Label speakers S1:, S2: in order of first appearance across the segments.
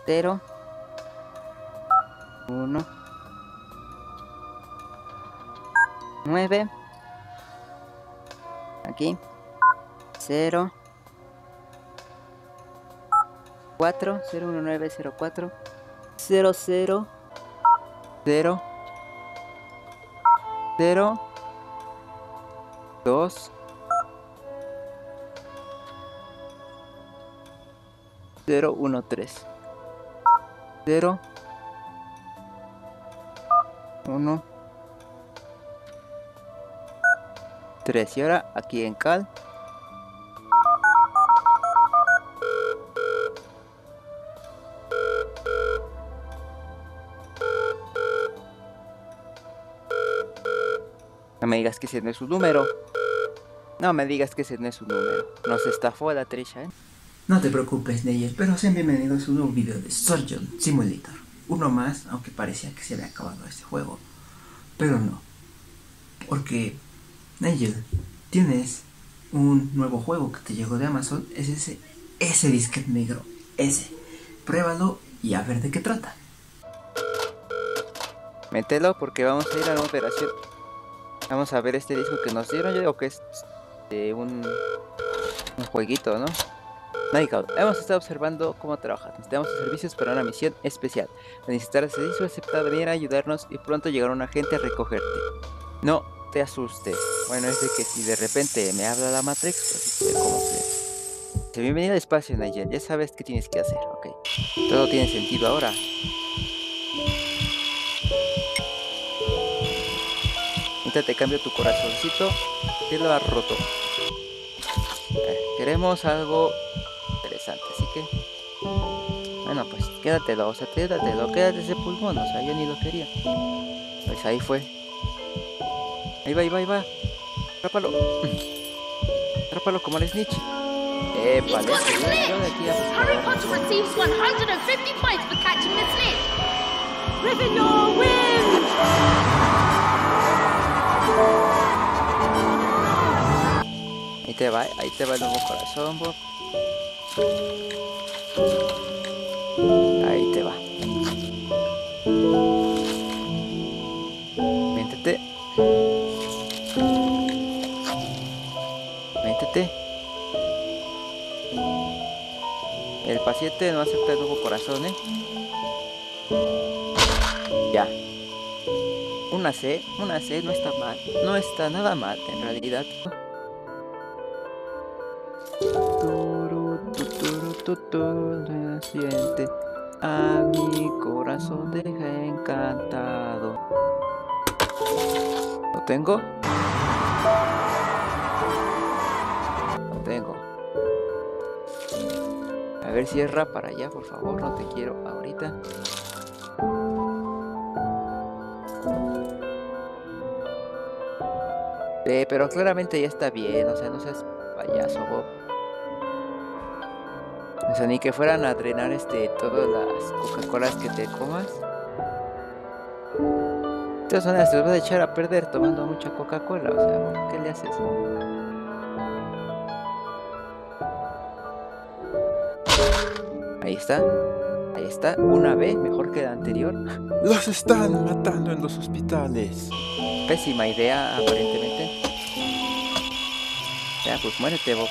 S1: 0, 1, 9, aquí, 0, 4, 0, 1, 9, 0, 4, 0, 0, 0, 0, 2, 0, 1, 3, 0, 1, 3. Y ahora aquí en cal. No me digas que ese no es su número. No me digas que ese no es su número. Nos estafó la Trisha, ¿eh?
S2: No te preocupes, Neyer, pero sean bienvenidos a un nuevo video de Surgeon Simulator. Uno más, aunque parecía que se había acabado este juego. Pero no. Porque, Neyer, tienes un nuevo juego que te llegó de Amazon. Es ese disquete negro. Ese. Pruébalo y a ver de qué trata.
S1: Mételo porque vamos a ir a una operación. Vamos a ver este disco que nos dieron. Yo digo que es de un jueguito, ¿no? Hemos estado observando cómo trabaja. Necesitamos sus servicios para una misión especial. Al necesitar ese disco, acepta venir a ayudarnos y pronto llegará un agente a recogerte. No te asustes. Bueno, es de que si de repente me habla la Matrix, pues como que... Bienvenido al espacio, Nigel. Ya sabes qué tienes que hacer, ok. Todo tiene sentido ahora. Ahorita te cambio tu corazoncito. Que lo has roto. Queremos algo interesante, así que... Bueno, pues quédatelo, o sea, quédatelo, quédate ese pulmón, o sea, yo ni lo quería. Pues ahí fue. Ahí va, ahí va, ahí va. Atrápalo. Atrápalo como el Snitch. Vale, yo de aquí a...
S3: Harry Potter receives 150 points for catching the snitch.
S4: Gryffindor wins!
S1: Ahí te va el nuevo corazón, Bob. Ahí te va. Métete. Métete. El paciente no acepta el nuevo corazón, ¿eh? Ya. Una C no está mal. No está nada mal, en realidad. Siente a mi corazón deja encantado. ¿Lo tengo? Lo tengo. A ver, cierra para allá, por favor. No te quiero ahorita. Pero claramente ya está bien. O sea, no seas payaso, Bob. O sea, ni que fueran a drenar todas las Coca-Colas que te comas. De todas maneras, te vas a echar a perder tomando mucha Coca-Cola. O sea, ¿qué le haces? Ahí está. Ahí está. Una B, mejor que la anterior.
S5: Los están matando en los hospitales.
S1: Pésima idea, aparentemente. Ya, pues muérete, Bob.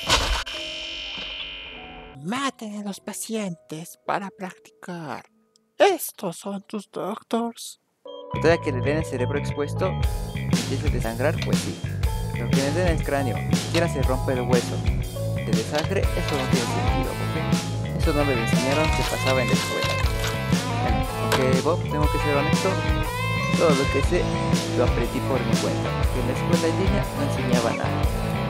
S5: Maten a los pacientes para practicar. Estos son tus doctors.
S1: Toda que le den el cerebro expuesto y empiece a desangrar, pues sí. Pero que le den el cráneo, ni siquiera se rompe el hueso. De desangre, eso no tiene sentido, ¿ok? Eso no me lo enseñaron que pasaba en la escuela. Bueno, aunque Bob, tengo que ser honesto, todo lo que sé lo aprendí por mi cuenta, porque en la escuela en línea no enseñaba nada.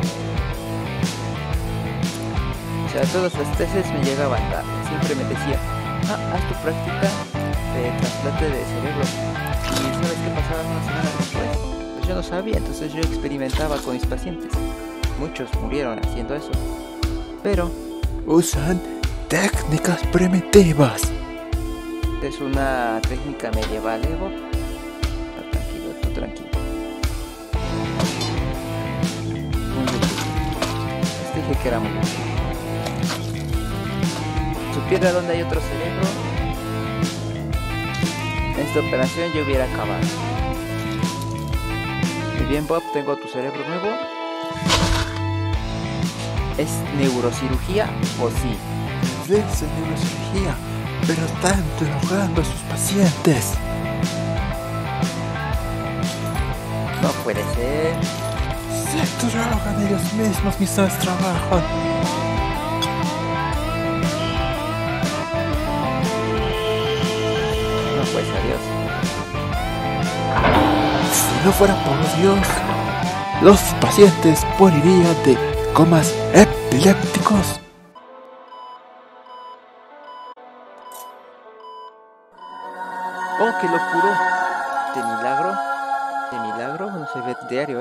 S1: O sea, todas las tesis me llegaban tarde. Siempre me decían, haz tu práctica de trasplante de cerebro. ¿Y sabes qué pasaba una semana después? Pues yo no sabía, entonces yo experimentaba con mis pacientes. Muchos murieron haciendo eso. Pero...
S5: usan técnicas primitivas.
S1: es una técnica medieval, Bob. Tranquilo, tú tranquilo. Muy difícil. Dije que era muy difícil. supiera dónde hay otro cerebro, esta operación ya hubiera acabado. Muy bien, Bob, tengo tu cerebro nuevo. ¿Es neurocirugía o sí?
S5: Es neurocirugía, pero están drogando a sus pacientes.
S1: No puede ser.
S5: Se drogan ellos mismos mientras trabajan.
S1: No, pues adiós.
S5: Si no fuera por Dios, los pacientes morirían de comas epilépticos.
S1: Oh, que lo curó. De milagro. De milagro. No se ve diario,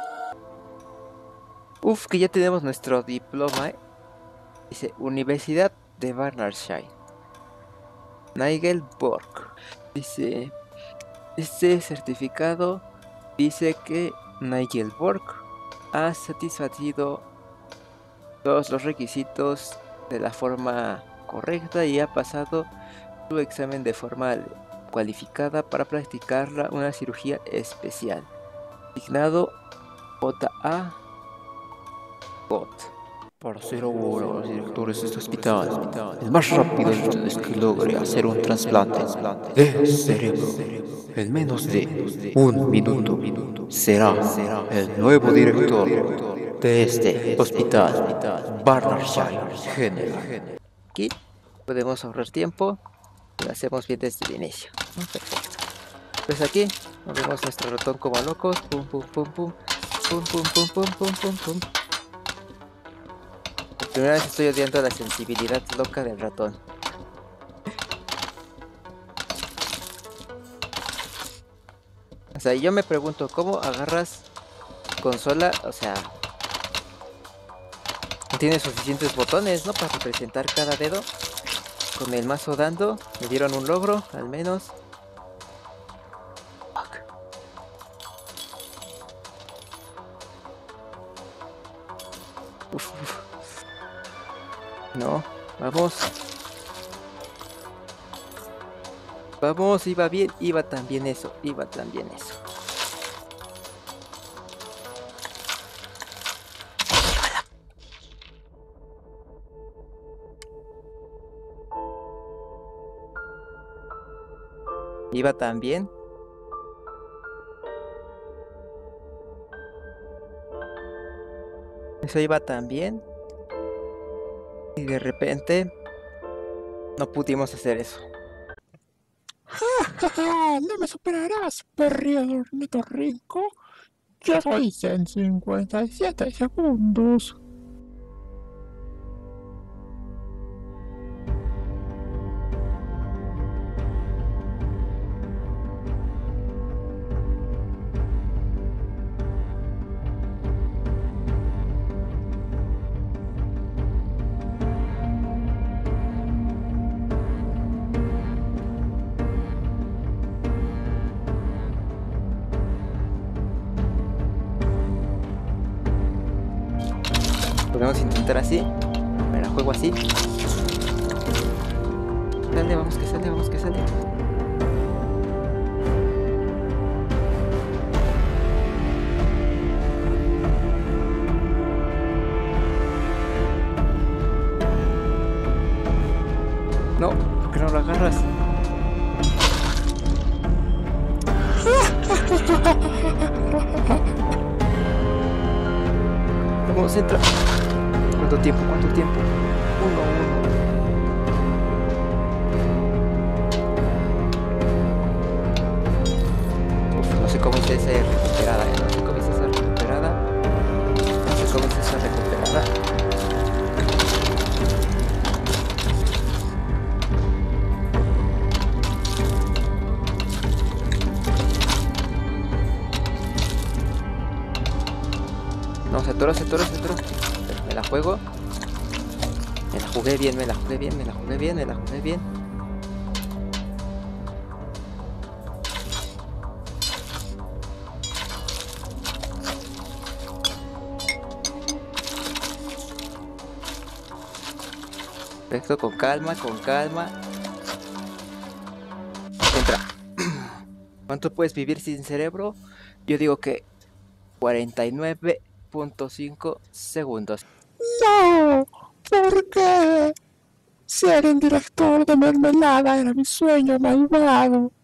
S1: Uf, que ya tenemos nuestro diploma, Dice Universidad de Barnardshire. Nigel Borg. Dice, este certificado dice que Nigel Borg ha satisfacido todos los requisitos de la forma correcta y ha pasado su examen de forma cualificada para practicar una cirugía especial. Asignado J.A. Gott.
S6: Para ser ahora los directores de este hospital, el más rápido de ustedes que logre hacer un trasplante de cerebro en menos de un minuto será el nuevo director de este hospital, Barnardshire General.
S1: Aquí podemos ahorrar tiempo y lo hacemos bien desde el inicio. Perfecto. Pues aquí movemos nuestro ratón como locos. Pum pum pum pum. Pum pum pum pum pum pum pum. Por primera vez estoy odiando la sensibilidad loca del ratón. O sea, yo me pregunto, ¿cómo agarras consola? O sea, no tiene suficientes botones, ¿no? Para representar cada dedo. Con el mazo dando, me dieron un logro, al menos. Fuck. Uf, uf. No, vamos. Vamos, iba bien, iba también eso, iba también eso. Iba también. Eso iba también. Y de repente no pudimos hacer eso.
S5: No me superarás, perrillo ornitorrinco. Yo lo hice en 57 segundos.
S1: Podemos intentar así. Me la juego así. Dale, vamos que sale, vamos que sale. No, ¿por qué no lo agarras? Vamos, entra. ¿Cuánto tiempo? ¿Cuánto tiempo? 1-1. Uf, no sé cómo hice esa recuperada, No sé cómo hice esa recuperada. No sé cómo hice esa recuperada. No, se atoró, se atoró, se atoró. Me la juego. Me la jugué bien, me la jugué bien, me la jugué bien, me la jugué bien. Perfecto, con calma, con calma. Entra. ¿Cuánto puedes vivir sin cerebro? Yo digo que 49.5 segundos.
S5: No, ¿por qué? Ser el director de Mermelada era mi sueño malvado.